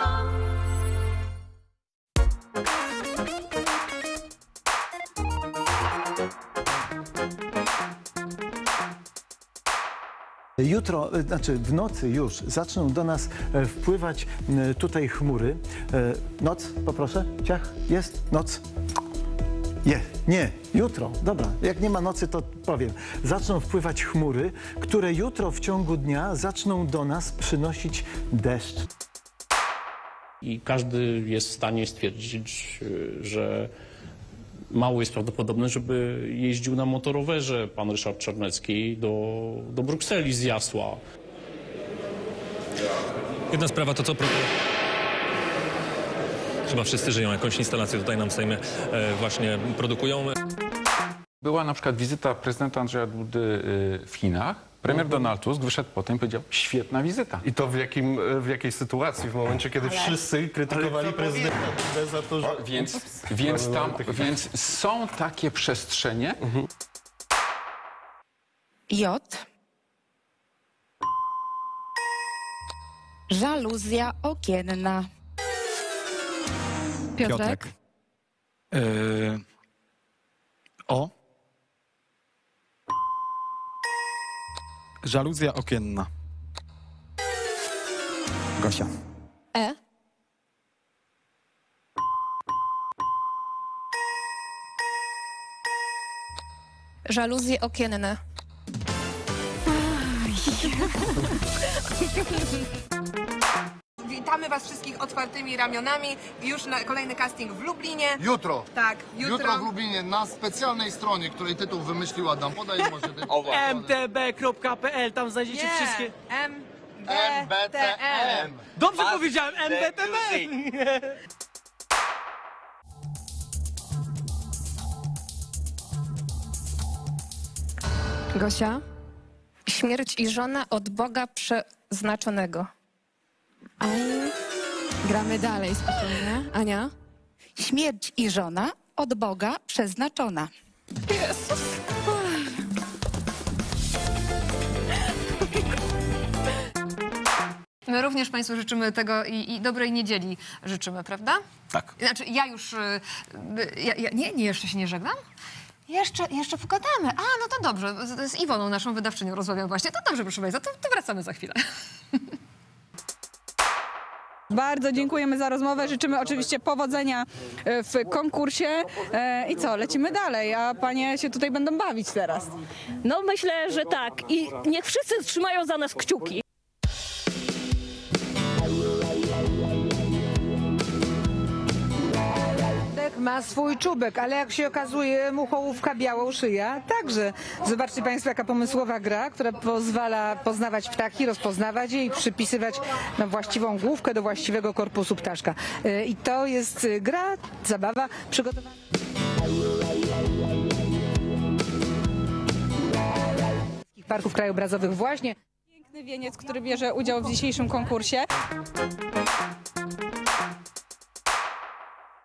Jutro, znaczy w nocy już zaczną do nas wpływać tutaj chmury. Noc, poproszę, ciach, jest, noc. Nie, jutro, dobra, jak nie ma nocy, to powiem. Zaczną wpływać chmury, które jutro w ciągu dnia zaczną do nas przynosić deszcz. I każdy jest w stanie stwierdzić, że mało jest prawdopodobne, żeby jeździł na motorowerze pan Ryszard Czarnecki do Brukseli z Jasła. Jedna sprawa to co chyba wszyscy żyją, jakąś instalację tutaj nam w Sejmie właśnie produkują. Była na przykład wizyta prezydenta Andrzeja Dudy w Chinach. Premier Donald Tusk wyszedł potem i powiedział, świetna wizyta. I to w jakiej sytuacji? W momencie, kiedy wszyscy krytykowali prezydenta Dudę za to, że... Więc są takie przestrzenie. J. Żaluzja okienna. Piotrek. O. Żaluzja okienna. Gosia. E. Żaluzje okienne. Witamy Was wszystkich otwartymi ramionami. Już na kolejny casting w Lublinie. Jutro. Tak, Jutro w Lublinie na specjalnej stronie, której tytuł wymyślił Adam. Podaj może tytuł. mtb.pl, tam znajdziecie wszystkie... MBTM. Dobrze powiedziałem, MBTB! Gosia. Śmierć i żona od Boga przeznaczonego. Aj, gramy dalej spokojnie. Ania? Śmierć i żona od Boga przeznaczona. Jezus. My również Państwu życzymy tego i dobrej niedzieli życzymy, prawda? Tak. Znaczy, ja już... jeszcze się nie żegnam? Jeszcze pogadamy. A, no to dobrze. Z Iwoną, naszą wydawczynią, rozmawiam właśnie. To dobrze, proszę Państwa, to wracamy za chwilę. Bardzo dziękujemy za rozmowę. Życzymy oczywiście powodzenia w konkursie. I co, lecimy dalej, a panie się tutaj będą bawić teraz. No myślę, że tak. I niech wszyscy trzymają za nas kciuki. Ma swój czubek, ale jak się okazuje, muchołówka białą szyja także. Zobaczcie Państwo, jaka pomysłowa gra, która pozwala poznawać ptaki, rozpoznawać je i przypisywać właściwą główkę do właściwego korpusu ptaszka. I to jest gra, zabawa przygotowana. Parków krajobrazowych właśnie. Piękny wieniec, który bierze udział w dzisiejszym konkursie.